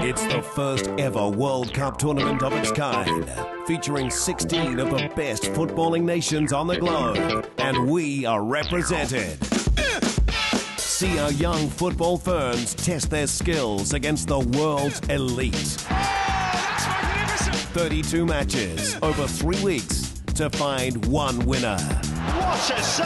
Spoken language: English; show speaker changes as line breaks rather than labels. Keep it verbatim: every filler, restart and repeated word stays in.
It's the first ever World Cup tournament of its kind, featuring sixteen of the best footballing nations on the globe, and we are represented. See our young football Ferns test their skills against the world's elite.
Oh, that's magnificent!
thirty-two matches over three weeks to find one winner.
What a